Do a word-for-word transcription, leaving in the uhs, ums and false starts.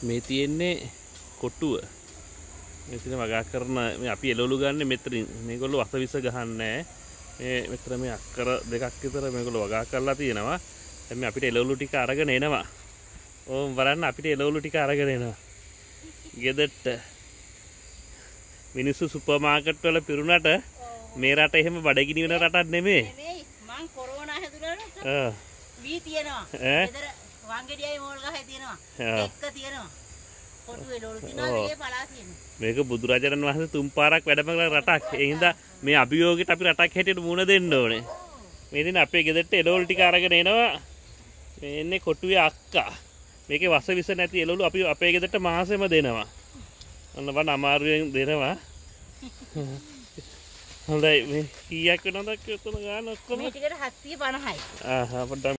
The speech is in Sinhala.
මේ තියෙන්නේ කොටුව. මේ තියෙන වගා කරන මේ අපි එළවලු ගන්න මෙතනින්. මේගොල්ලෝ වසවිස ගහන්නේ මේ මෙතන මේ අක්කර දෙකක් විතර මේගොල්ලෝ වගා කරලා තියෙනවා. දැන් මේ අපිට එළවලු ටික අරගෙන එනවා. ඕම් බලන්න අපිට එළවලු ටික අරගෙන එනවා. ගෙදරට මිනිස්සු සුපර් මාකට් වල පිරුණාට මේ රට එහෙම බඩගිනි වෙන රටක් නෙමෙයි. නෙමෙයි මං කොරෝනා හැදුනට ආ වී තියෙනවා. ඈ ගෙදර වංගෙඩියයි මෝල් ගහයි තියෙනවා. ආ. එක්ක තියෙනවා. කොටු එළවලු තියෙනවා මේ පලා තියෙනවා. මේක බුදුරජාණන් වහන්සේ තුන් පාරක් වැඩම කළ රටක්. ඒ හින්දා මේ අභියෝගයට අපි රටක් හැටියට මුණ දෙන්න ඕනේ. මේ දින අපේ ගෙදරට එළවලු ටික අරගෙන එනවා. මේ එන්නේ කොටුවේ අක්කා. මේකේ වස විස නැති එළවලු අපි අපේ ගෙදරට මාසෙම දෙනවා. අන්න බලන්න අමාරුවෙන් දෙනවා. හොඳයි මේ කීයක් වෙනවද කියලා ගන්න ඔක්කොම මේ ටිකට හත්සිය පනහයි. ආහ් අපිට